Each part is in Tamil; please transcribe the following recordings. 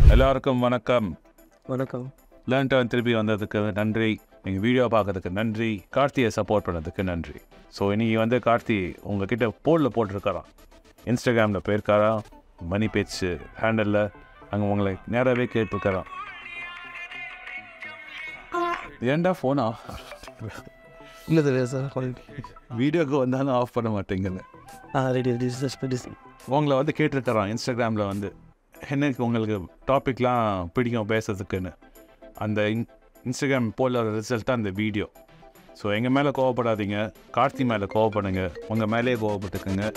எல்லாருக்கும் வணக்கம். வணக்கம். லேர்ன்டர்ன் திருப்பி வந்ததுக்கு நன்றி. நீங்கள் வீடியோ பார்க்கறதுக்கு நன்றி. கார்த்தியை சப்போர்ட் பண்ணதுக்கு நன்றி. ஸோ இன்றைக்கி வந்து கார்த்தி உங்ககிட்ட போலில் போட்டிருக்காராம். இன்ஸ்டாகிராமில் போயிருக்காரா, மணி பேச்சு ஹேண்டலில் அங்கே உங்களை நேராகவே கேட்டிருக்காராம். ஏன்டா ஃபோன் ஆஃப் இல்லை தெரியாது சார். வீடியோக்கு வந்தாலும் ஆஃப் பண்ண மாட்டேங்குது. உங்களை வந்து கேட்டிருக்காராம் இன்ஸ்டாகிராமில் வந்து என்னைக்கு உங்களுக்கு டாபிக்லாம் பிடிக்கும் பேசுறதுக்குன்னு. அந்த இன்ஸ்டாகிராம் போலோட ரிசல்ட் தான் அந்த வீடியோ. ஸோ எங்கள் மேலே கோவப்படாதீங்க, கார்த்தி மேலே கோவப்படுங்க, உங்கள் மேலேயே கோவப்பட்டுக்குங்க.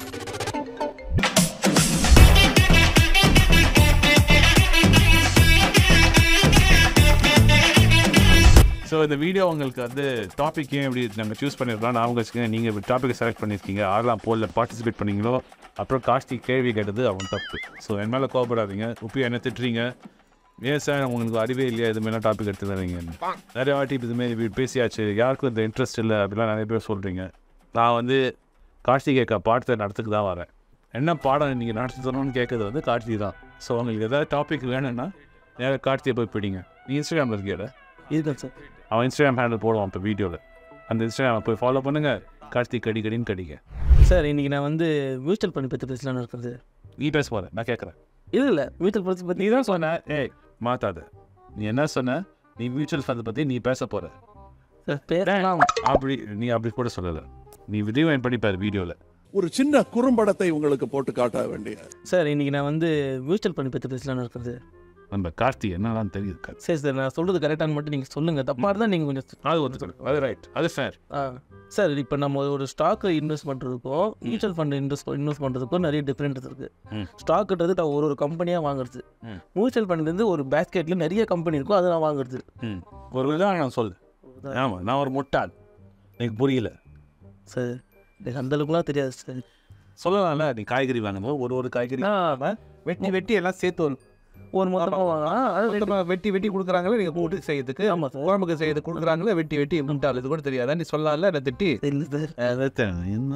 ஸோ இந்த வீடியோ உங்களுக்கு வந்து டாபிக் ஏன் எப்படி நாங்கள் சூஸ் பண்ணியிருக்கோம் நான் வச்சுக்கோங்க. நீங்கள் இப்படி டாப்பிக்கை செலக்ட் பண்ணியிருக்கீங்க, யாரெல்லாம் போலில் பார்ட்டிசிபேட் பண்ணீங்களோ அப்புறம் கார்த்தி கேள்வி கேட்டது அவன் தப்பு. ஸோ என் மேலே கோவப்படாதீங்க. உப்பி என்ன திட்டுறீங்க, ஏன் சார் உங்களுக்கு அறிவே இல்லையா இதுமாரிலாம் டாபிக் எடுத்து தரீங்கன்னு. நிறைய வாட்டி இதுமாரி பேசியாச்சு, யாருக்கும் இந்த இன்ட்ரெஸ்ட் இல்லை அப்படிலாம் நிறைய பேர் சொல்கிறீங்க. நான் வந்து கார்த்தி கேட்க பாடத்தை நடத்துக்கு தான் வரேன். என்ன பாடம் நீங்கள் நடத்தி தரணும்னு கேட்குறது வந்து கார்த்தி தான். ஸோ உங்களுக்கு எதாவது டாபிக் வேணும்னா நேராக கார்த்தியை போய் பிடிங்க. நீ இன்ஸ்டாகிராமில் இருக்கியாட? இதுதான் சார். அவன் இன்ஸ்டாகிராம் ஹேண்டில் போடுவான் இப்போ வீடியோவில். அந்த இன்ஸ்டாகிராமை போய் ஃபாலோ பண்ணுங்கள். கார்த்தி கடிக்கடின்னு கடிக்க. சார் இன்றைக்கி நான் வந்து மியூச்சுவல் ஃபண்ட் பற்றி பேசலான்னு இருக்கிறது. நீ பேச போகிறேன், நான் கேட்குறேன். இல்லை மியூச்சுவல் ஃபண்ட்ஸ் பற்றி நீ தான் சொன்ன. ஏய் மாத்தாத, நீ என்ன சொன்ன? நீ மியூச்சுவல் ஃபண்ட் பற்றி நீ பேச போகிற. சார் பேசலாம். நீ அப்படி கூட சொல்லலை. நீ விரிவாயின் பண்ணிப்பார் வீடியோவில். ஒரு சின்ன குறும்படத்தை உங்களுக்கு போட்டு காட்ட வேண்டிய. சார் இன்றைக்கி நான் வந்து மியூச்சுவல் ஃபண்ட் பற்றி பேசலான்னு இருக்கிறது. நம்ம கார்த்தி என்னலாம் தெரியுது. சரி சார், நான் சொல்கிறது கரெக்டானு மட்டும் நீங்கள் சொல்லுங்கள். தப்பாக இருந்தால் நீங்கள் கொஞ்சம் அது ஒன்று, அது ரைட், அது ஃபேர். சார் இப்போ நம்ம ஒரு ஸ்டாக்கு இன்வெஸ்ட் பண்ணுறதுக்கும் மியூச்சுவல் ஃபண்ட் இன்வெஸ்ட் பண்ணுறதுக்கும் நிறைய டிஃப்ரெண்ட் இருக்குது. ஸ்டாக்குன்றது நான் ஒரு கம்பெனியாக வாங்குறது. மியூச்சுவல் ஃபண்ட்லேருந்து ஒரு பேஸ்கெட்டில் நிறைய கம்பெனி இருக்கும், அதை நான் வாங்குறது. ஒரு விதம் நான் சொல்லு. ஆமாம், நான் ஒரு முட்டாள், எனக்கு புரியல சார். எனக்கு அந்தளவுக்குலாம் தெரியாது சார். சொல்லலாம்ல. நீ காய்கறி வாங்கணும், ஒரு காய்கறி வெட்டி எல்லாம் சேர்த்து ஒரு மொத்தமாக வெட்டி கொடுக்குறாங்களே நீங்கள் கூட்டு செய்யறதுக்கு. ஆமாம் சார். குழம்புக்கு செய்யறதுக்கு கொடுக்குறாங்களே வெட்டி முட்டாள். இது கூட தெரியாதா? நீ சொல்லலாம்ல என்ன திட்டி. இல்லை சார்.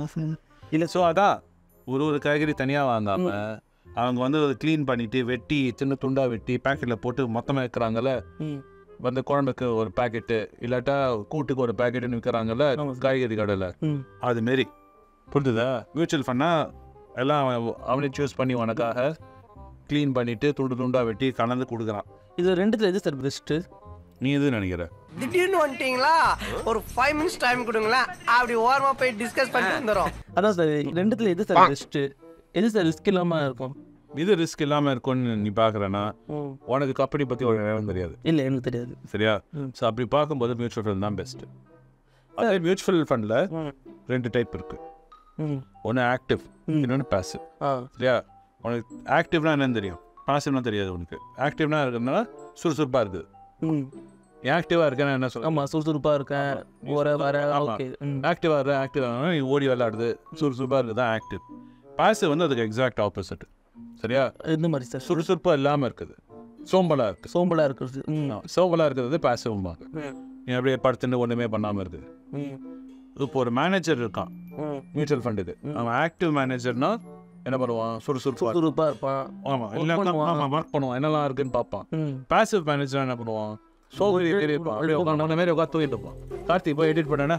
இல்லை. ஸோ அதான் ஒரு காய்கறி தனியாக வாங்காம அவங்க வந்து க்ளீன் பண்ணிட்டு வெட்டி சின்ன துண்டாக வெட்டி பேக்கெட்டில் போட்டு மொத்தமாக வைக்கிறாங்கல்ல. வந்து குழம்புக்கு ஒரு பேக்கெட்டு இல்லாட்டா கூட்டுக்கு ஒரு பேக்கெட்டுன்னு விற்கிறாங்கல்ல காய்கறி கடையில். அதுமாரி புரிஞ்சுதா? மியூச்சுவல் ஃபண்டா எல்லாம் அவனே சூஸ் பண்ணி உனக்காக க்ளீன் பண்ணிட்டு துண்டாக வெட்டி கலந்து கொடுக்குறான். இது ரெண்டுத்தில் எது சார் பெஸ்ட்டு? நீ எது நினைக்கிற? திடீர்னு வந்துட்டீங்களா, ஒரு 5 minutes டைம் கொடுங்களேன், அப்படி ஓரமா போய் டிஸ்கஸ் பண்ணிட்டு வந்துடும். அதான் சார், ரெண்டுத்தில் எது சார் பெஸ்ட்டு? எது சார் ரிஸ்க் இல்லாமல் இருக்கும்? இது ரிஸ்க் இல்லாமல் இருக்கும்னு நீ பார்க்குறேன்னா உனக்கு கம்பெனி பற்றி ஒரு நேரம் தெரியாது. இல்லை எனக்கு தெரியாது. சரியா? ஸோ அப்படி பார்க்கும்போது மியூச்சுவல் ஃபண்ட் தான் பெஸ்ட்டு. அதே மியூச்சுவல் ஃபண்டில் 2 டைப் இருக்குது. ஒன்று ஆக்டிவ், இன்னொன்று பாசிவ். சரியா? உனக்கு ஆக்டிவ்னா என்னன்னு தெரியும், பாசிவ்னா தெரியாது உனக்கு. ஆக்டிவ்னா இருக்கிறதுனால சுறுசுறுப்பாக இருக்குது. ஆக்டிவாக இருக்கேன்னா என்ன சொல்ல? ஆமாம், சுறுசுறுப்பாக இருக்கேன். ஆக்டிவாக நீ ஓடி விளையாடுது, சுறுசுறுப்பாக இருக்குது தான் ஆக்டிவ். பாசிவ் வந்து அதுக்கு எக்ஸாக்ட் ஆப்போசிட். சரியா? எந்த மாதிரி சார்? சுறுசுறுப்பாக இல்லாமல் இருக்குது, சோம்பலாக இருக்குது. சோம்பலாக இருக்கிறது. சோம்பலாக இருக்கிறது பாசிவ்வாங்க. நீ அப்படியே படுத்துட்டு ஒன்றுமே பண்ணாமல் இருக்குது. இப்போ ஒரு மேனேஜர் இருக்கான் மியூச்சுவல் ஃபண்டுக்கு. அவன் ஆக்டிவ் மேனேஜர்னா என்ன பண்ணுவான்? சுறுசுறுப்பாக இருப்பான். ஆமாம், ஆமாம், ஒர்க் பண்ணுவான், என்னெல்லாம் இருக்குன்னு பார்ப்பான். பாசிவ் மேனேஜர் என்ன பண்ணுவான்? சோகரி இருப்பான், அப்படியே உட்காந்து மாரி உட்காந்து தூங்கிட்டு இருப்பான். கார்த்தி போய் எடிட் பண்ணேன்னா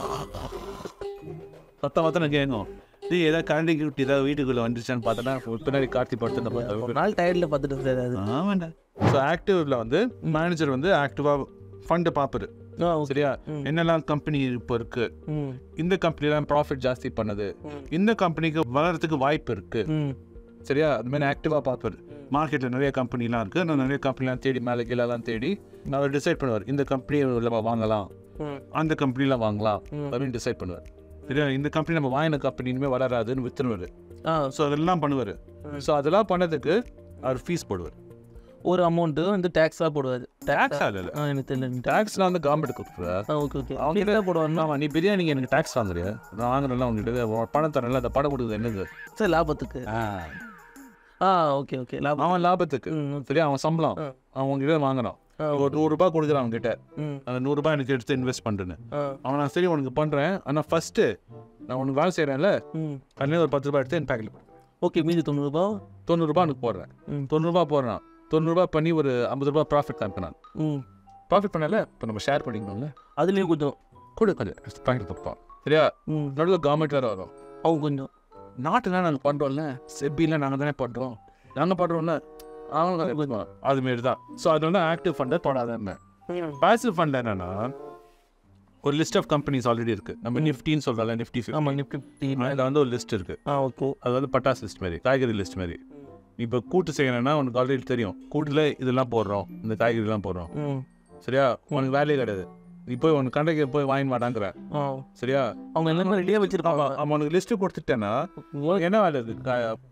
சத்தம் கேட்கும். நீ ஏதாவது கரண்டிக்கு விட்டு ஏதாவது வீட்டுக்குள்ளே வந்துருச்சான்னு பார்த்தோன்னா பின்னாடி கார்த்தி படுத்து ஒரு நாள் டயர்டில் பார்த்துட்டு சார். ஆமாண்டா. ஸோ ஆக்டிவ்ல வந்து மேனேஜர் வந்து ஆக்டிவாக ஃபண்டை பார்ப்பாரு. சரியா? என்னெல்லாம் கம்பெனி இப்போ இருக்கு, இந்த கம்பெனிலாம் ப்ராஃபிட் ஜாஸ்தி பண்ணுது, இந்த கம்பெனிக்கு வளர்றதுக்கு வாய்ப்பு இருக்கு. சரியா? அது மாதிரி ஆக்டிவாக பார்ப்பாரு. மார்க்கெட்டில் நிறைய கம்பெனிலாம் இருக்குது, நான் நிறைய கம்பெனிலாம் தேடி மேலே கீழெல்லாம் தேடி அவர் டிசைட் பண்ணுவார். இந்த கம்பெனி வாங்கலாம், அந்த கம்பெனிலாம் வாங்கலாம் அப்படின்னு டிசைட் பண்ணுவார். சரியா? இந்த கம்பெனி நம்ம வாங்கின கம்பெனி இனிமேல் வளராதுன்னு வித்துருவார். ஸோ அதெல்லாம் பண்ணுவார். ஸோ அதெல்லாம் பண்ணதுக்கு அவர் ஃபீஸ் போடுவார். ஒரு அமௌண்ட்டு வந்து டேக்ஸாக போடுவார். டேக்ஸாக இல்லை, எனக்கு தெரியல. டேக்ஸ்லாம் வந்து கவர்மெண்ட் கொடுக்குறா. Okay okay. அவங்க என்ன போடுவாருன்னா, நீ பிரியாணிக்கு எனக்கு டேக்ஸ் வாங்குறியா? நான் வாங்குறேன்ல உங்ககிட்ட பணம் தரேன்ல, அந்த பணம் கொடுக்குறது என்னது சார்? லாபத்துக்கு. Okay okay. அவன் லாபத்துக்கு. சரியா? அவன் சம்பளம் அவன் உங்ககிட்ட வாங்குறான். ஒரு ₹100 கொடுக்குறான் அவன்கிட்ட. அந்த ₹100 எனக்கு எடுத்து இன்வெஸ்ட் பண்ணுறேன்னு அவன். நான் சரி உனக்கு பண்ணுறேன், ஆனால் ஃபஸ்ட்டு நான் உனக்கு வேலை செய்கிறேன்ல, அதுலேயே ஒரு ₹10 எடுத்து என் பேக்கில். ஓகே, மீதி ₹90 எனக்கு போடுறேன். ₹90 போடுறான். 90 பண்ணி ஒரு 50 ரூபா ப்ராஃபிட் காமிக்கணும். ம் ப்ராஃபிட் பண்ணல இப்போ நம்ம ஷேர் பண்ணிக்கணும்ல, அதுலேயும் கொஞ்சம் கொஞ்சம் பாக்கெட் தப்போம். சரியா? நடுவில் கவர்மெண்ட் வேறு வரும், அவங்க கொஞ்சம் நாட்டுலாம் நாங்கள் பண்ணுறோம்ல, செபியில் நாங்கள் தானே பண்ணுறோம், நாங்கள் பண்ணுறோம்ல, அவங்க அதுமாரி தான். ஸோ அது வந்து ஆக்டிவ் ஃபண்டை தொடாதேன். பாசிவ் ஃபண்ட் என்னன்னா ஒரு லிஸ்ட் ஆஃப் கம்பெனிஸ் ஆல்ரெடி இருக்குது. நம்ம நிஃப்டின்னு சொல்கிறோம்ல, நிஃப்டி 50. ஆமாம் நிஃப்டி. அதில் வந்து ஒரு லிஸ்ட் இருக்குது. ஓகே. அது வந்து பட்டாஸ் லிஸ்ட் மாதிரி, காய்கறி லிஸ்ட் மாதிரி. இப்போ கூட்டு செய்யணும்னா உனக்கு ஆல்ரெடி தெரியும், கூட்டில் இதெல்லாம் போடுறோம், இந்த காய்கறிலாம் போடுறோம். சரியா? உனக்கு வேலையே கிடையாது, நீ போய் உனக்கு கண்டைக்கு போய் வாங்கி மாட்டாங்கிற. சரியா? அவங்க எல்லாமே ரெடியாக வச்சிருப்பாங்க. அவனுக்கு லிஸ்ட்டு கொடுத்துட்டேன்னா என்ன வேலை இருக்குது?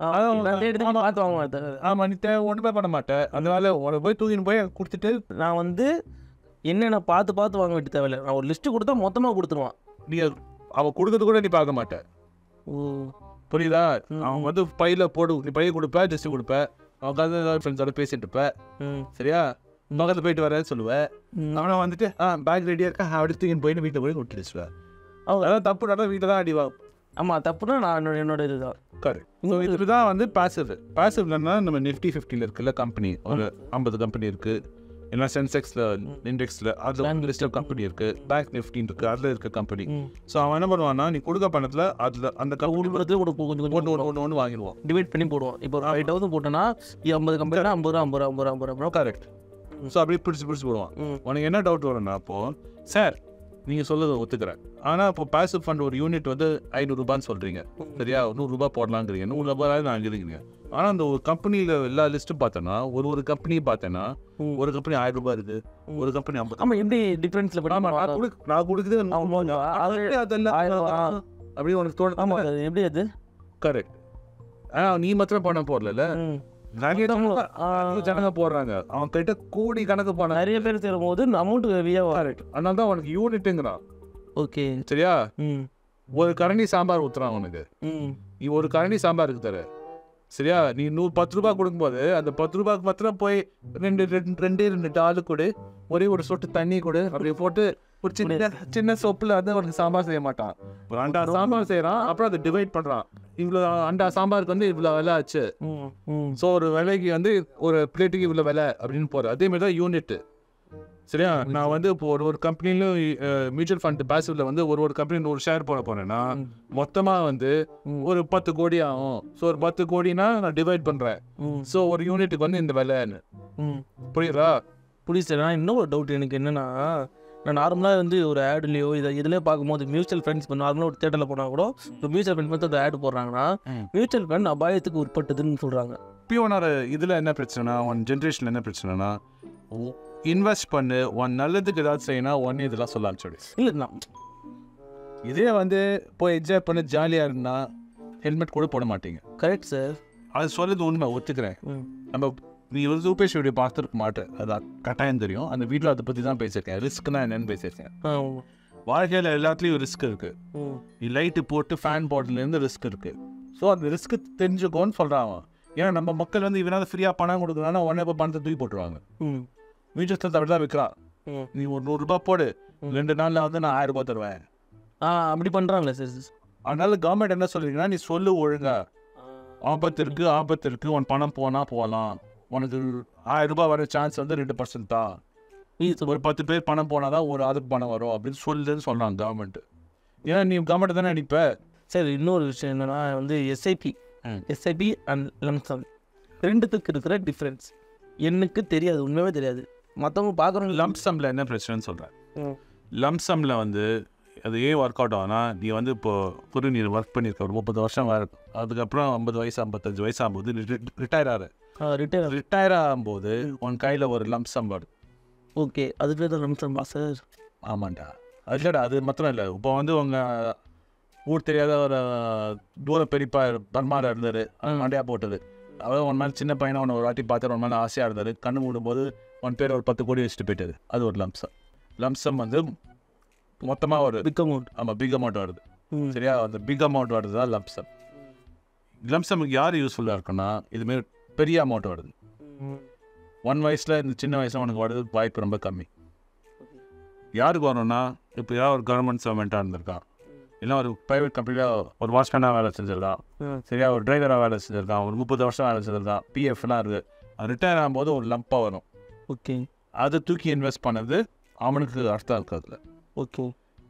ஆமாம், நீ ஒன்றுமே பண்ண மாட்டேன். அந்த வேலை உனக்கு போய் தூக்கின்னு போய் கொடுத்துட்டு நான் வந்து என்னென்ன பார்த்து வாங்க வேண்டிய தேவையில்லை. நான் ஒரு லிஸ்ட்டு கொடுத்தா மொத்தமாக கொடுத்துருவான். நீ அவன் கொடுக்கறது கூட நீ பார்க்க மாட்டேன். புரியுதா? அவன் வந்து பையில் போடு, நீ பைய கொடுப்ப, லிஸ்ட்டு கொடுப்ப, அவன் கதை ஏதாவது ஃப்ரெண்ட்ஸோட பேசிட்டு இருப்ப. சரியா? பக்கத்தில் போயிட்டு வரேன்னு சொல்லுவேன். அவனை வந்துட்டு பேக் ரெடியாக இருக்கா, அப்படி தூக்கின்னு போயிட்டு வீட்டில் போய் கொடுத்துடுச்சுவேன். அவங்க அதான் தப்பு நடந்தால் வீட்டில் தான் அடிவாங்க. ஆமாம், தப்புனா நான் என்னோட இதுதான். கரெக்ட். ஸோ இதுதான் வந்து பாசிவ்லன்னா நம்ம நிஃப்டி 50 இருக்குல்ல கம்பெனி, ஒரு 50 கம்பெனி இருக்குது. ஏன்னா சென்செக்ஸில் இண்டெக்ஸில் அதில் லிஸ்ட் ஆஃப் கம்பெனி இருக்குது. பேங்க் நிஃப்டின்னு இருக்குது, அதில் இருக்க கம்பெனி. ஸோ அவன் என்ன பண்ணுவான்னா, நீ கொடுக்க பணத்தில் அதில் அந்த ஊடுபுறத்தில் கொஞ்சம் ஒன்று வாங்கிடுவான், டிவைட் பண்ணி போடுவோம். இப்போ 5,000 போட்டோன்னா 50 கம்பெனினா 50 ரூபா. கரெக்ட். ஸோ அப்படியே பிடிச்சி போடுவான். உனக்கு என்ன டவுட் வரும்னா, அப்போது சார் நீங்கள் சொல்லுறதை ஒத்துக்கிறேன், ஆனால் இப்போ பாசிவ் ஃபண்ட் ஒரு யூனிட் வந்து 500 ரூபான்னு சொல்கிறீங்க. சரியா? 100 ரூபா போடலாங்கிறீங்க, 100 ரூபாய் நான் இருக்கிறீங்க. ஆனால் அந்த ஒரு கம்பெனியில் எல்லா லிஸ்ட்டும் பார்த்தேன்னா, ஒரு கம்பெனியும் பார்த்தேன்னா, ஒரு கம்பெனி 1000 ரூபாய் இருக்குது, ஒரு கம்பெனி 50. ஆமாம், எப்படி டிஃப்ரென்ஸில் நான் கொடுக்குறது அதெல்லாம் அப்படி உனக்கு தோணும். ஆமாம், எப்படி அது? கரெக்ட். ஆனால் நீ மாத்திரம் பணம் போடல, நிறைய ஜனங்க போடுறாங்க, அவன் கிட்ட கோடி கணக்கு பணம் நிறைய பேர் சேரும் போது அமௌண்ட் ஹெவியாக. கரெக்ட். அதனால தான் உனக்கு யூனிட்டுங்கிறான். ஓகே. சரியா? ஒரு கரண்டி சாம்பார் ஊற்றுறான் உனக்கு, நீ ஒரு கரண்டி சாம்பாருக்கு தர. சரியா? நீ 10 ரூபாய் கொடுக்கும்போது அந்த 10 ரூபாய்க்கு மாத்திரம் போய் ரெண்டு டாலு கொடு, ஒரே ஒரு சொட்டு தண்ணி கொடு, அப்படி போட்டு ஒரு சின்ன சொப்பில் வந்து அவனுக்கு சாம்பார் செய்ய மாட்டான். ஒரு அண்டா சாம்பார் செய்கிறான், அப்புறம் அதை டிவைட் பண்ணுறான். இவ்வளோ அண்டா சாம்பாருக்கு வந்து இவ்வளோ விலை ஆச்சு. ஸோ ஒரு விலைக்கு வந்து ஒரு பிளேட்டுக்கு இவ்வளோ விலை அப்படின்னு போகிற. அதேமாதிரி தான் யூனிட்டு. சரியா? நான் வந்து இப்போ ஒரு கம்பெனிலும் மியூச்சுவல் ஃபண்ட் பாசிவ்ல வந்து ஒரு கம்பெனி ஒரு ஷேர் போட போறேன்னா மொத்தமாக வந்து ஒரு 10 கோடி ஆகும். ஸோ ஒரு 10 கோடினா நான் டிவைட் பண்ணுறேன். ஸோ ஒரு யூனிட்டுக்கு வந்து இந்த விலைன்னு. புரியுதா? புரியுது. நான் இன்னும் ஒரு டவுட் எனக்கு என்னன்னா, நான் நார்மலாக வந்து ஒரு ஆடுலையோ இதுலேயே பார்க்கும்போது மியூச்சுவல் ஃபண்ட்ஸ் இப்போ நார்மலாக ஒரு தேட்டரில் போனால் கூட இப்போ மியூச்சுவல் ஃபண்ட் வந்து அந்த ஆடு போடுறாங்கன்னா மியூச்சுவல் ஃபண்ட் அபாயத்துக்கு உட்பட்டதுன்னு சொல்கிறாங்க. பியோனார் இதில் என்ன பிரச்சனைனா, ஒன் ஜென்ரேஷனில் என்ன பிரச்சனைனா, இன்வெஸ்ட் பண்ணு, ஒன் நல்லதுக்கு ஏதாவது செய்யணும், ஒன்று இதெல்லாம் சொல்ல ஆரம்பிச்சோடு. இல்லைண்ணா, இதே வந்து போய் என்ஜாய் பண்ண ஜாலியாக இருந்தால் ஹெல்மெட் கூட போட மாட்டீங்க. கரெக்ட் சார், அது சொல்லுறது உண்மை, ஒத்துக்கிறேன். நம்ம நீ ஒரு ரூபேஷ் வீடியோ பார்த்துருக்க மாட்டேன், அது கட்டாயம் தெரியும். அந்த வீட்டில் அதை பற்றி தான் பேசியிருக்கேன், ரிஸ்க்னா என்னென்னு பேசியிருக்கேன். வாழ்க்கையில் எல்லாத்துலேயும் ரிஸ்க் இருக்குது. நீ லைட்டு போட்டு ஃபேன் போட்டதுலேருந்து ரிஸ்க் இருக்குது. ஸோ அந்த ரிஸ்க்கு தெரிஞ்சுக்கோன்னு சொல்கிறான். ஏன்னா நம்ம மக்கள் வந்து இவனாவது ஃப்ரீயாக பணம் கொடுக்குறான்னா உடனே இப்போ பணத்தை தூக்கி போட்டுருவாங்க. மியூச்சுவல் அப்படி தான் விற்கிறான். நீ ஒரு 100 ரூபா போடு, 2 நாளில் வந்து நான் 1000 ரூபா தருவேன். அப்படி பண்ணுறாங்களே சார். அதனால கவர்மெண்ட் என்ன சொல்றீங்கன்னா, நீ சொல்லு ஒழுங்கா, ஆபத்து இருக்குது, உன் பணம் போகலாம், உனக்கு 1000 ரூபாய் வர சான்ஸ் வந்து 2% தான். ஒரு 10 பேர் பணம் போனால் தான் ஒரு அதுக்கு பணம் வரும் அப்படின்னு சொல்லுன்னு சொல்கிறாங்க கவர்மெண்ட். ஏன்னா நீ கவர்மெண்ட் தானே அடிப்ப. சரி, இன்னொரு விஷயம் என்னென்னா வந்து எஸ்ஐபி அண்ட் லம்சம் ரெண்டுத்துக்கு இருக்கிற டிஃப்ரென்ஸ் எனக்கு தெரியாது, உண்மையாகவே தெரியாது. மற்றவங்க பார்க்குறவங்க லம்சம்ல என்ன பிரச்சனைன்னு சொல்கிறேன். லம்சம்ல வந்து அது ஏன் ஒர்க் அவுட் ஆகுனா, நீ வந்து இப்போது நீ ஒர்க் பண்ணியிருக்க ஒரு 30 வருஷம் அதுக்கப்புறம் 50 வயசு 55 வயசு ஆகும்போது ரிட்டையர் ஆகும்போது உன் கையில் ஒரு லம்சம் வருது. ஓகே, அதுக்கு தான் லம்சம் சார். ஆமாண்டா, அதுலடா, அது மாத்திரம் இல்லை. இப்போ வந்து உங்கள் ஊர் தெரியாத ஒரு தூர பெரியப்பா பர்மாவில் இருந்தார், மண்டையாக போட்டது. அதாவது உன் மேலே சின்ன பையனை உன்னை ஒரு வாட்டி பார்த்தாரு, உன் மேலே ஆசையாக இருந்தார், கண்ணு மூடும்போது உன் பேர் ஒரு 10 கோடி வச்சுட்டு போயிட்டது. அது ஒரு லம்சம் வந்து மொத்தமாக ஒரு பிக் அமௌண்ட். ஆமாம், பிக் அமௌண்ட் வருது. சரியா? அந்த பிக் அமௌண்ட் வருது தான் லம்சமுக்கு யார் யூஸ்ஃபுல்லாக இருக்குன்னா, இதுமாரி பெரிய அமௌண்ட் வருது. 1 வயசில் இந்த சின்ன வயசில் உனக்கு வருது வாய்ப்பு ரொம்ப கம்மி. யாருக்கு வரணும்னா, இப்போ யார் ஒரு கவர்மெண்ட் சர்வெண்ட்டாக இருந்திருக்கான், இல்லை ஒரு ப்ரைவேட் கம்பெனியில் ஒரு வாட்ச்மேனாக வேலை செஞ்சிருக்கான், சரியா, ஒரு டிரைவராக வேலை செஞ்சிருக்கான், ஒரு 30 வருஷம் வேலை செஞ்சிருக்கான், பிஎஃப்லாம் இருக்குது, ரிட்டையர் ஆகும்போது ஒரு லம்பாக வரும். ஓகே. அதை தூக்கி இன்வெஸ்ட் பண்ணது அவனுக்கு அர்த்தம் இருக்காதுல. ஓகே.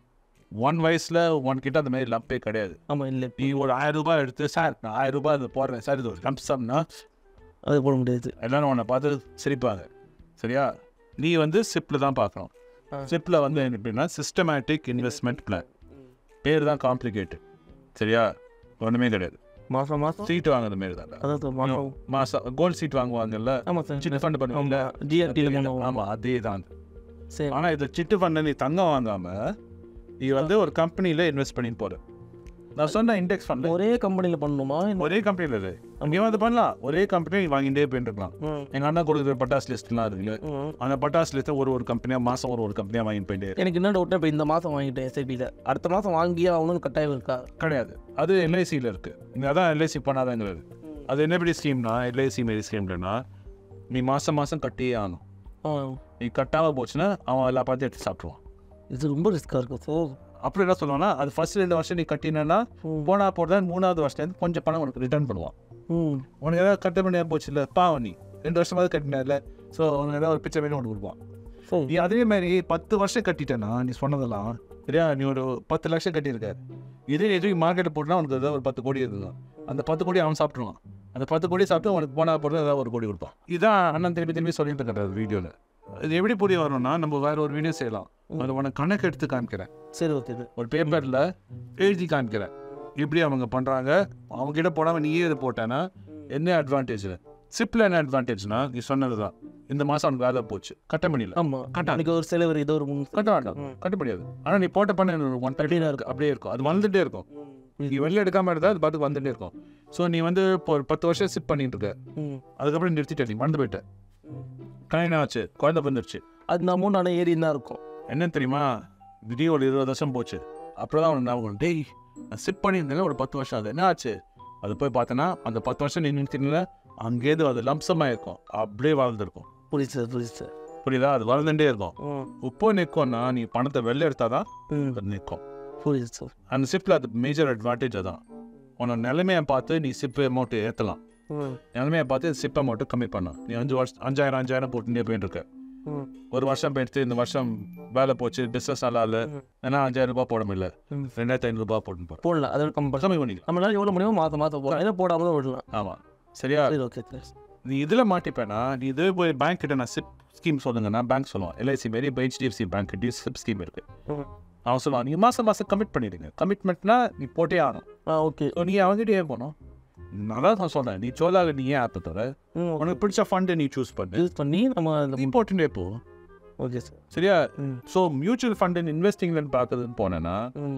1 வயசில் உனக்கிட்ட அந்த மாதிரி லம்பே கிடையாது. ஆமாம். இல்லை, நீ ஒரு 1000 ரூபாய் எடுத்து சார் நான் 1000 ரூபாய் அது போடுறேன் சார் இது ஒரு லம்சம்னா அது போட முடியாது. எல்லாரும் உன்னை பார்த்து சிரிப்பாங்க. சரியா? நீ வந்து சிப்பில் தான் பார்க்கணும். சிப்பில் வந்து எப்படின்னா சிஸ்டமேட்டிக் இன்வெஸ்ட்மெண்ட் பிளான். பேர் தான் காம்ப்ளிகேட்டட். சரியா? ஒன்றுமே கிடையாது. மாதம் சீட் வாங்குறது மாரி தான். அதான் மாதம் கோல்டு சீட் வாங்குவாங்கல்ல. ஆமாம் சார். சிட்டு ஃபண்ட் பண்ணுவாங்க. ஜிஆர்டியில் ஆமாம், அதே தான். சரி. ஆனால் இதில் சிட்டு ஃபண்டை நீ தங்கம் வாங்காமல் நீ வந்து ஒரு கம்பெனியில் இன்வெஸ்ட் பண்ணின்னு போகிற. நான் சொன்ன இண்டெக்ஸ் ஃபண்ட் ஒரே கம்பெனியில் பண்ணணுமா? ஒரே கம்பெனியில் இல்லை, அங்கேயும் அது பண்ணலாம். ஒரே கம்பெனி வாங்கிட்டே போயிட்டுருக்கலாம். எங்கள் அண்ணா கொடுக்குற பட்டாஸ் லிஸ்ட்லாம் இருக்குல்ல, அந்த பட்டாஸ் லிஸ்ட்டை ஒரு கம்பெனியாக மாதம் ஒரு கம்பெனியாக வாங்கிட்டு போயிட்டே. எனக்கு என்ன டவுட்னா, இப்போ இந்த மாதம் வாங்கிட்டேன் எஸ்ஐபியில், அடுத்த மாதம் வாங்கியே ஆகணும்னு கட்டாயம் இருக்கா? கிடையாது. அது எல்ஐசியில் இருக்குது. அதான் எல்ஐசி பண்ணாதாங்கிறது. அது என்ன எப்படி ஸ்கீம்னா, எல்ஐசி மாரி ஸ்கீம்லன்னா நீ மாதம் கட்டியே ஆகணும். நீ கட்டாமல் போச்சுன்னா அவன் எல்லா பார்த்து எடுத்து சாப்பிட்ருவான். இது ரொம்ப ரிஸ்க்காக இருக்கும். ஸோ அப்படி என்ன சொல்லுவாங்கன்னா, அது ஃபர்ஸ்ட் 2 வருஷம் நீ கட்டினா போனா போடுறதா 3வது வருஷத்துலேருந்து கொஞ்சம் பணம் உனக்கு ரிட்டர்ன் பண்ணுவான். உனக்கு ஏதாவது கட்ட பண்ணியா போச்சு இல்லை பாவம், நீ 2 வருஷமாவது கட்டினா இல்லை, ஸோ உனக்கு ஏதாவது ஒரு பிச்சை வேணும் உனக்கு கொடுப்பான். நீ அதே மாதிரி 10 வருஷம் கட்டிட்டேன்னா நீ சொன்னதெல்லாம் சரியா, நீ ஒரு 10 லட்சம் கட்டியிருக்க, இதே எதுவும் மார்க்கெட்டில் போட்டுனா உனக்கு ஏதாவது ஒரு 10 கோடி இருக்குதான். அந்த 10 கோடி அவன் சாப்பிட்ருவான். அந்த 10 கோடி சாப்பிட்டு உனக்கு போனா போடுறது ஏதாவது 1 கோடி கொடுப்பான். இதான் அண்ணன் திரும்பி சொல்லிட்டு இருக்கிறது வீடியோவில். இது எப்படி புரிய வரும்னா, நம்ம வேற ஒரு வீடியோ செய்யலாம். அது உனக்கு கணக்கு எடுத்து காமிக்கிறேன். சரி, ஓகே. ஒரு பேப்பரில் எழுதி காமிக்கிறேன் எப்படி அவங்க பண்ணுறாங்க. அவங்ககிட்ட போடாமல் நீயே இது போட்டேன்னா என்ன அட்வான்டேஜ்? சிப்பில் என்ன அட்வான்டேஜ்னா, நீ சொன்னது தான். இந்த மாதம் அவனுக்கு வேலை போச்சு, கட்ட முடியல. ஆமாம், கட்ட ஒரு செலவு ஏதோ ஒரு கட்ட வேண்டாம், கட்ட முடியாது. ஆனால் நீ போட்ட பண்ண 130 இருக்கு, அப்படியே இருக்கும். அது வந்துகிட்டே இருக்கும். நீ வெளில எடுக்காமல் இருந்தால் அது பாட்டுக்கு வந்துகிட்டே இருக்கும். ஸோ நீ வந்து இப்போ ஒரு 10 வருஷம் சிப் பண்ணிட்டு இருக்க, அதுக்கப்புறம் நிறுத்திட்ட, நீ மறந்து போயிட்ட. கல்யாணம் ஆச்சு, குழந்தை வந்துருச்சு, அது அமௌண்ட் ஆனால் ஏறி தான் இருக்கும். என்னன்னு தெரியுமா, திடீர் ஒரு 20 வருஷம் போச்சு. அப்புறம் தான் அவனுக்கு ஞாபகம், டேய் நான் சிப் பண்ணியிருந்தேன் ஒரு 10 வருஷம், அது என்ன ஆச்சு? அது போய் பார்த்தோன்னா அந்த 10 வருஷம் நீ நிறுத்தினா அங்கேருந்து அது லம்சமாக இருக்கும், அப்படியே வாழ்ந்துருக்கும். புரியுது சார். புரியுதா? அது வளர்ந்துட்டே இருக்கும். இப்போ நிற்கும்னா நீ பணத்தை வெளில எடுத்தால் தான் அது நிற்கும். புரியுது சார். அந்த சிப்பில் அது மேஜர் அட்வான்டேஜ் அதான். உன்னோட நிலைமையை பார்த்து நீ சிப் அமௌண்ட்டு ஏற்றலாம், நிலைமையை பார்த்து சிப் அமௌண்ட்டு கம்மி பண்ணலாம். நீ 5,000 போட்டுட்டே போயிட்டு இருக்க. ஒரு வருஷம் போயிடுத்து, இந்த வருஷம் வேலை போச்சு, பிஸ்னஸ் நல்லா இல்லை, ஏன்னா 5,000 ரூபாய் போட முடியல, 2,500 ரூபாய் போடலாம். அதோட கம்மி பண்ணிக்கலாம். நம்மளால எவ்வளோ முடியுமோ மாதம் போடலாம், இதை போடாமல் தான் விடலாம். ஆமாம், சரியா? ஓகே. நீ இதில் மாட்டிப்பேனா, நீ இதே போய் பேங்க் கிட்ட நான் சிப் ஸ்கீம் சொல்லுங்கன்னா பேங்க் சொல்லுவான். எல்ஐசி மாரி இப்போ HDFC பேங்க் கிட்டே சிப் ஸ்கீம் இருக்குது. அவன் சொல்லுவான், நீங்கள் மாதம் கமிட் பண்ணிடுங்க. கமிட்மெண்ட்னா நீ போட்டே ஆகணும். ஓகே. நீ அவங்ககிட்டயே போகணும். நான் தான் சொல்கிறேன், நீ சோலாக நீ ஏன் ஆப் தர, உனக்கு பிடிச்ச ஃபண்டு நீ சூஸ் பண்ணி நம்ம இம்பார்ட்டன்டே போ. ஓகே சார், சரியா? ஸோ மியூச்சுவல் ஃபண்டு இன்வெஸ்டிங்லன்னு பார்க்குறதுன்னு போனேன்னா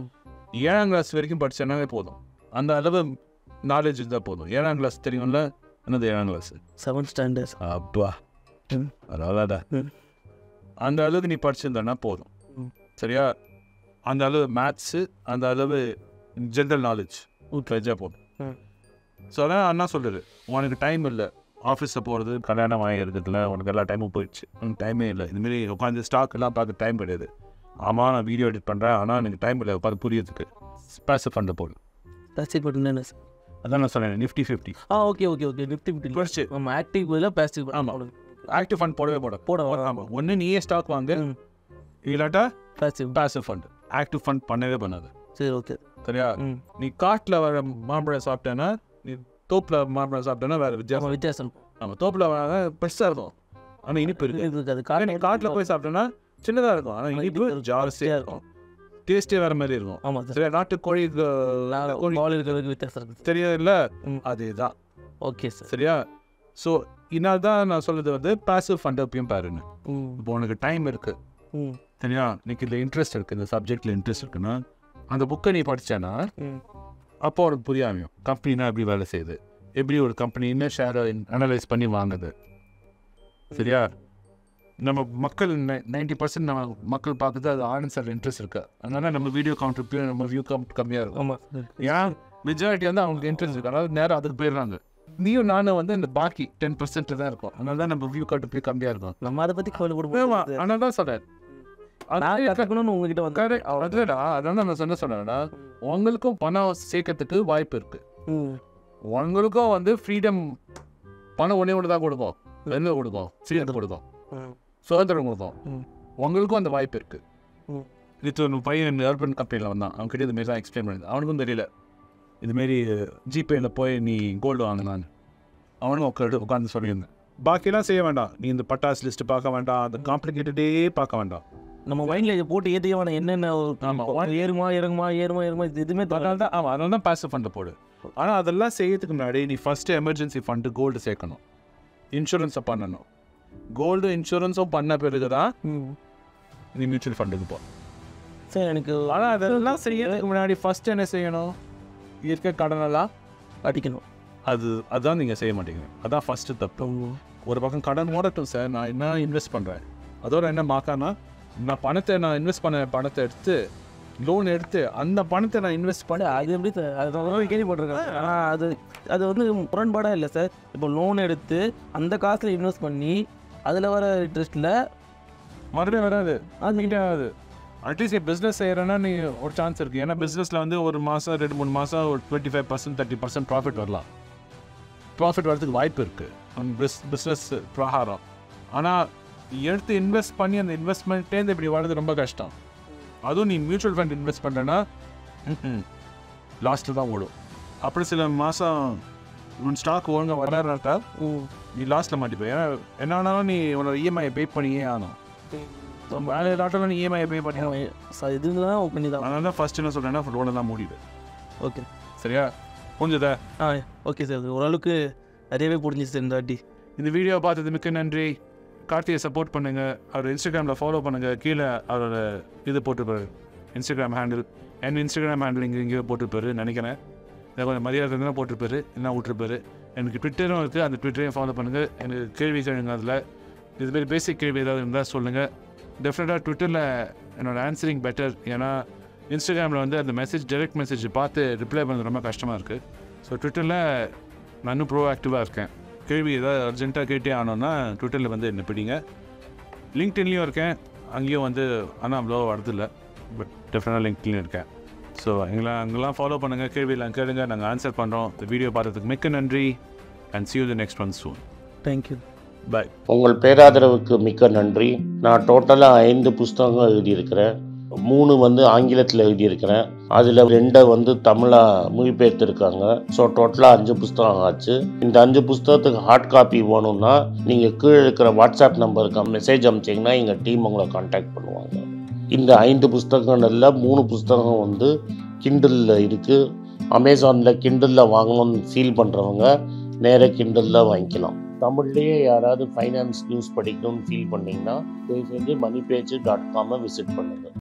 7ஆம் கிளாஸ் வரைக்கும் படிச்சேன்னாவே போதும். அந்த அளவு நாலேஜ் இருந்தால் போதும். 7ஆம் கிளாஸ் தெரியும்ல, என்னது 7ஆம் கிளாஸ்? 7th standard. அப்பா, அதாவதா அந்த அளவுக்கு நீ படிச்சிருந்தனா போதும். சரியா? அந்த அளவு மேத்ஸு, அந்த அளவு ஜென்ரல் நாலேஜ் வச்சா போதும். ஸோ அதான் அண்ணா சொல்லுது, உனக்கு டைம் இல்லை, ஆஃபீஸில் போகிறது, கல்யாணம் ஆகிருக்கிறதுல உனக்கு எல்லா டைமும் போயிடுச்சு, உனக்கு டைமே இல்லை. இதுமாரி உட்காந்து ஸ்டாக் எல்லாம் பார்க்க டைம் கிடையாது. ஆமாம் நான் வீடியோ எடிட் பண்ணுறேன், ஆனால் எனக்கு டைம் இல்லை உட்காந்து புரியறதுக்கு. பேசிவ் ஃபண்டை போடு. பேசிவ் ஃபண்ட் என்ன சார்? அதான் நான் சொன்னேன், Nifty 50. ஓகே. Nifty 50 ஃபர்ஸ்ட் நம்ம ஆக்டிவ் பதிலாக பேசிவ். ஆமாம், ஆக்டிவ் ஃபண்ட் போட ஆமாம். ஒன்று நீயே ஸ்டாக் வாங்க, இல்லாட்டா பேசிவ் ஃபண்ட். ஆக்டிவ் ஃபண்ட் பண்ணவே பண்ணாது. சரி, ஓகே. சரியா? நீ காட்டில் வர மாம்பழம் சாப்பிட்டேன்னா, நீ தோப்பில் மாம்பழம் சாப்பிட்டேன்னா வேறு வித்தியாசம். ஆமாம், தோப்பில் வர பெருசாக இருக்கும், ஆனால் இனிப்பு இருக்குது. நீ காட்டில் போய் சாப்பிட்டேன்னா சின்னதாக இருக்கும், ஆனால் இனிப்பு ஜாஸ்தியாக இருக்கும், டேஸ்ட்டே வேறு மாதிரி இருக்கும். ஆமாம். சரியா? நாட்டுக்கோழி இருக்கிறதுக்கு வித்தியாசம் இருக்குது, தெரியாதுல்ல? அதே தான். Okay sir. சரியா? ஸோ இதனால தான் நான் சொல்கிறது வந்து பேசிவ் ஃபண்ட் எப்பயும் பாருன்னு. இப்போ உனக்கு டைம் இருக்குது, சரியா? இன்னைக்கு இதில் இன்ட்ரெஸ்ட் இருக்குது, இந்த சப்ஜெக்டில் இன்ட்ரெஸ்ட் இருக்குன்னா அந்த புக்கை நீ படித்தேன்னா அப்போ உனக்கு புரியாமையும் கம்பெனினா எப்படி வேலை செய்யுது, எப்படி ஒரு கம்பெனின்னு ஷேரை அனலைஸ் பண்ணி வாங்குது. சரியா? நம்ம மக்கள் 90% நம்ம மக்கள் பார்க்குறது அது ஆன்சர் இன்ட்ரெஸ்ட் இருக்கு, அதனால நம்ம வீடியோ கவுண்ட் நம்ம வியூ கவுண்ட் கம்மியாக இருக்கும். ஆமாம். ஏன் மெஜாரிட்டி வந்து அவங்களுக்கு இன்ட்ரெஸ்ட் இருக்கு, அதாவது நேரம் அதுக்கு போயிடுறாங்க. நீயும் நானும் வந்து இந்த பாக்கி 10% தான் இருக்கும், அதனால தான் நம்ம வியூ கவுண்ட் போய் கம்மியாக இருக்கும். நம்ம அதை பற்றி கவலைப்படுவோம். அதனால தான் சொல்கிறேன், உங்ககிட்ட வந்து அதான் நான் சொன்னேன்னா உங்களுக்கும் பணம் சேர்க்கறதுக்கு வாய்ப்பு இருக்கு. உங்களுக்கும் வந்து ஃப்ரீடம், பணம் ஒன்று தான் கொடுக்கும், என்ன கொடுக்கும்? ஃப்ரீடம் கொடுக்கும், சுதந்திரம் கொடுக்கும். உங்களுக்கும் அந்த வாய்ப்பு இருக்குது. இது ஒரு பையன் அர்பன் கம்பெனியில் வந்தான், அவன் கிட்ட இதுமாரி தான் எக்ஸ்பிளைன் பண்ணிது. அவனுக்கும் தெரியல இதுமாரி ஜிபேயில் போய் நீ கோல்டு வாங்கினான்னு. அவனும் உட்காந்து சொல்லியிருந்தேன். பாக்கியெல்லாம் செய்ய வேண்டாம், நீ இந்த பட்டாசு லிஸ்ட்டு பார்க்க வேண்டாம், அந்த காம்ப்ளிகேட்டடே பார்க்க வேண்டாம். நம்ம மைண்டில் இதை போட்டு ஏற்றிக்க வேணாம். என்னென்ன ஏறுமா இறங்குமா இது எதுவுமே அதனால தான் அதனால தான் பாசிவ் ஃபண்டை போடு. ஆனால் அதெல்லாம் செய்யறதுக்கு முன்னாடி நீ ஃபஸ்ட்டு எமர்ஜென்சி ஃபண்டு கோல்டு சேர்க்கணும், இன்சூரன்ஸை பண்ணணும். கோல்டு இன்சூரன்ஸும் பண்ண பிறகு தான் நீ மியூச்சுவல் ஃபண்டுக்கு போ. சரி எனக்கு. ஆனால் அதெல்லாம் செய்யறதுக்கு முன்னாடி ஃபஸ்ட்டு என்ன செய்யணும்? இருக்க கடனெல்லாம் அடிக்கணும். அதுதான் நீங்கள் செய்ய மாட்டேங்கிறீங்க. அதான் ஃபஸ்ட்டு தப்பு. ஒரு பக்கம் கடன் ஓடட்டும் சார், நான் என்ன இன்வெஸ்ட் பண்ணுறேன், அதோட என்ன மாக்கானா நான் இன்வெஸ்ட் பண்ண பணத்தை எடுத்து லோன் எடுத்து அந்த பணத்தை நான் இன்வெஸ்ட் பண்ணி அது எப்படி சார்? அது கேள்விப்பட்டிருக்கேன். ஆனால் அது வந்து முரண்பாடாக இல்லை சார். இப்போ லோன் எடுத்து அந்த காசில் இன்வெஸ்ட் பண்ணி அதில் வர இன்ட்ரெஸ்ட்டில் மறுபடியும் வராது, அதுக்கிட்டே ஆகாது. அட்லீஸ்ட் பிஸ்னஸ் செய்கிறேன்னா நீ ஒரு சான்ஸ் இருக்குது. ஏன்னா பிஸ்னஸில் வந்து ஒரு மாதம் 2-3 மாதம் ஒரு 25% 30% ப்ராஃபிட் வரலாம். ப்ராஃபிட் வரதுக்கு வாய்ப்பு இருக்குது பிஸ்னஸ் பிரகாரம். ஆனால் எடுத்து இன்வெஸ்ட் பண்ணி அந்த இன்வெஸ்ட்மெண்ட்டேருந்து இப்படி வர்றது ரொம்ப கஷ்டம். அதுவும் நீ மியூச்சுவல் ஃபண்ட் இன்வெஸ்ட் பண்ணுறேன்னா லாஸ்ட்டில் தான் ஓடும். அப்படி சில மாதம் உன் ஸ்டாக் ஒழுங்காக வளர்றாட்டா நீ லாஸ்ட்டில் மாட்டிப்போம். ஏன்னா என்ன ஆனாலும் நீ உன்னோட இஎம்ஐயை பே பண்ணியே ஆகணும். வேலை டாட்டில் நீ இஎம்ஐயை பே பண்ணி இது தான் பண்ணி தான். அதனால தான் ஃபஸ்ட்டு என்ன சொல்கிறேன்னா லோனெல்லாம் மூடிடு. ஓகே சரியா? புரிஞ்சுதா? ஓகே சார், ஓரளவுக்கு நிறையவே புரிஞ்சிச்சு இந்த வாட்டி. இந்த வீடியோ பார்த்தது மிக்க நன்றி. கார்த்தியை சப்போர்ட் பண்ணுங்கள், அவர் இன்ஸ்டாகிராமில் ஃபாலோ பண்ணுங்கள். கீழே அவரோட இது போட்டுப்பாரு, இன்ஸ்டாகிராம் ஹேண்டில். என் இன்ஸ்டாகிராம் ஹேண்டில் இங்கேயோ போட்டுருப்பாரு நினைக்கிறேன். இதை கொஞ்சம் மரியாதை இருந்தால் போட்டிருப்பாரு, என்ன விட்டுருப்பாரு. எனக்கு ட்விட்டரும் இருக்குது, அந்த ட்விட்டரையும் ஃபாலோ பண்ணுங்கள். எனக்கு கேள்வி கேளுங்க, அதில் இதுமாரி பேசிக் கேள்வி ஏதாவது இருந்தால் சொல்லுங்கள். டெஃபினட்டாக ட்விட்டரில் என்னோடய ஆன்சரிங் பெட்டர். ஏன்னா இன்ஸ்டாகிராமில் வந்து அந்த டைரெக்ட் மெசேஜ் பார்த்து ரிப்ளை பண்ணுறது ரொம்ப கஷ்டமாக இருக்குது. ஸோ ட்விட்டரில் நான் இன்னும் ப்ரோஆக்டிவாக இருக்கேன். கேள்வி ஏதாவது அர்ஜென்ட்டாக கேட்டே ஆனோன்னா ட்விட்டரில் வந்து என்ன பிடிங்க. லிங்க்டின்லேயும் இருக்கேன், அங்கேயும் வந்து ஆனால் அவ்வளோ வரதில்லை, பட் டெஃபினட்டாக லிங்க்டின்லையும் இருக்கேன். ஸோ அங்கெல்லாம் ஃபாலோ பண்ணுங்கள், கேள்வியெல்லாம் கேளுங்க, நாங்கள் ஆன்சர் பண்ணுறோம். இந்த வீடியோ பார்த்ததுக்கு மிக்க நன்றி and see you the next one soon. Thank you, bye. உங்கள் பேராதரவுக்கு மிக்க நன்றி. நான் டோட்டலாக 5 புஸ்தகங்கள் எழுதியிருக்கிறேன். 3 வந்து ஆங்கிலத்தில் எழுதியிருக்கிறேன், அதில் 2 வந்து தமிழாக மொழிபெயர்த்துருக்காங்க. ஸோ டோட்டலாக 5 புஸ்தகம் ஆச்சு. இந்த 5 புஸ்தகத்துக்கு ஹார்ட் காப்பி வேணும்னா நீங்கள் கீழே இருக்கிற வாட்ஸ்அப் நம்பருக்கு மெசேஜ் அனுப்பிச்சிங்கன்னா எங்கள் டீம் உங்களை கான்டாக்ட் பண்ணுவாங்க. இந்த 5 புஸ்தகங்களில் 3 புஸ்தகம் வந்து கிண்டலில் இருக்குது. அமேசானில் கிண்டலில் வாங்கணும்னு ஃபீல் பண்ணுறவங்க நேராக கிண்டலில் வாங்கிக்கலாம். தமிழ்லேயே யாராவது ஃபைனான்ஸ் நியூஸ் படிக்கணும்னு ஃபீல் பண்ணிங்கன்னா தயவுசெஞ்சு moneypage.com விசிட் பண்ணுங்கள்.